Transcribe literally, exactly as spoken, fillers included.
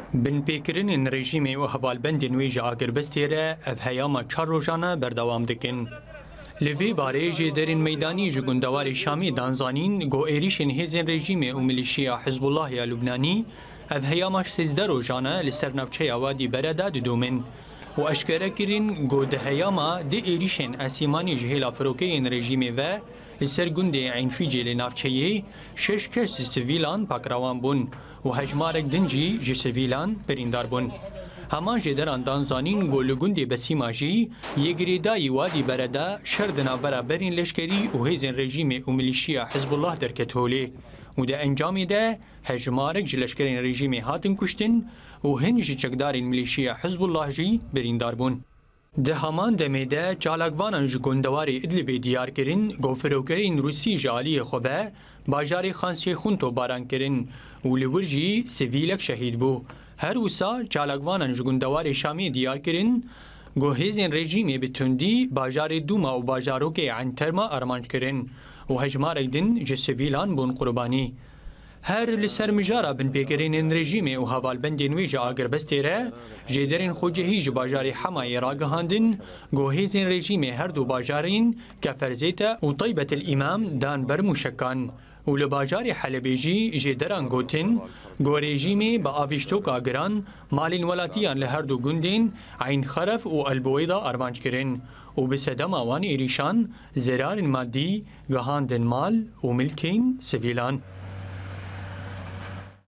بن پیکرین رژیم و هوالبند نویج آگربستیره اف هیاما چار روزانه بردوام دکن. لوی باره جه درین میدانی جگندوار شامی دانزانین گو ایریشن هزین رژیم و ملیشیا حزب الله یا لبنانی اف هیاماش سیزده روزانه لسر نفچه آوادی برده دومن و اشکره کرین گو ده هیاما ده ایریشن اسیمانی جهیل فروکین رژیم و لسر گنده عینفیجی لنفچه شش کس سویلان پاکروان بون و هجمارک دنجی جه سویلان بریندار بون. همان جدران دانزانین گولگوندی بسیماجی یگریدای وادی برده شردنا برابرین لشکری و هزین رژیم و ملیشیا حزب الله درکتولی و ده انجامی ده هجمارک جلشکرین رژیم هاتن کشتن و هنجی چکدارین ملیشیا حزب الله جی بریندار بون. ده همان دمیده چالاکوانان جگندواری ادلبی دیار کرن گوفروکرین روسی جالی خوبه باجاری خانسی خونتو باران کرن و لورجی سویلک شهید بو. هر وسا چالاکوانان جگندواری شامی دیار کرن گو هزین رژیمی بتندی باجاری دوما و باجاروک عنترما ارمانج کرن و هجمارک دن جسویلان بون قربانی. هر لسر مجارا بن پیکرین رژیم و هوالبند نویج آگربستیره جدرین خوجهیج باجاری حمای راگهاندن گو هزین رژیم هر دو باجارین کفرزیتا و طیبت الامام دان برموشکان و لباجاری حلبیجی جدران گوتن گو رژیمی با آویشتوک آگران مالین ولاتیان لهر دو گندین عین خرف و البویدا ارمانج کرن و بسدم آوان ایریشان زرار مادی گهاندن مال و ملکین سویلان.